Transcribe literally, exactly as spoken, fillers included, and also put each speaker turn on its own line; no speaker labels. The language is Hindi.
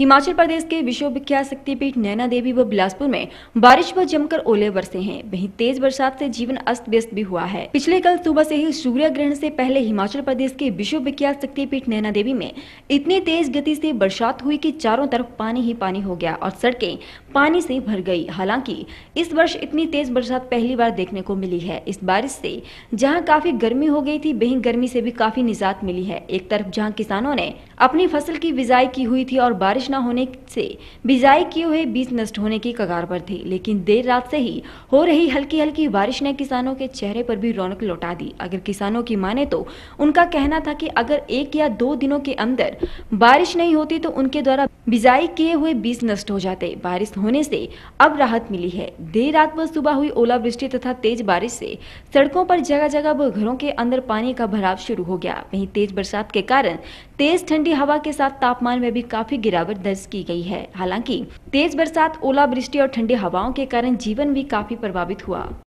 हिमाचल प्रदेश के विश्वविख्यात शक्तिपीठ नैना देवी व बिलासपुर में बारिश व जमकर ओले बरसे हैं। वहीं तेज बरसात से जीवन अस्त व्यस्त भी हुआ है। पिछले कल सुबह से ही सूर्य ग्रहण से पहले हिमाचल प्रदेश के विश्वविख्यात शक्तिपीठ नैना देवी में इतनी तेज गति से बरसात हुई कि चारों तरफ पानी ही पानी हो गया और सड़कें पानी से भर गई। हालांकि इस वर्ष इतनी तेज बरसात पहली बार देखने को मिली है। इस बारिश से जहां काफी गर्मी हो गई थी, वहीं गर्मी से भी काफी निजात मिली है। एक तरफ जहां किसानों ने अपनी फसल की बिजाई की हुई थी और बारिश न होने से बिजाई किए हुए बीज नष्ट होने की कगार पर थे, लेकिन देर रात से ही हो रही हल्की हल्की बारिश ने किसानों के चेहरे पर भी रौनक लौटा दी। अगर किसानों की माने तो उनका कहना था कि अगर एक या दो दिनों के अंदर बारिश नहीं होती तो उनके द्वारा बिजाई किए हुए बीज नष्ट हो जाते। बारिश होने से अब राहत मिली है। देर रात व सुबह हुई ओलावृष्टि तथा तेज बारिश से सड़कों पर जगह जगह व घरों के अंदर पानी का भराव शुरू हो गया। वहीं तेज बरसात के कारण तेज ठंडी हवा के साथ तापमान में भी काफी गिरावट दर्ज की गई है। हालांकि तेज बरसात, ओलावृष्टि और ठंडी हवाओं के कारण जीवन भी काफी प्रभावित हुआ।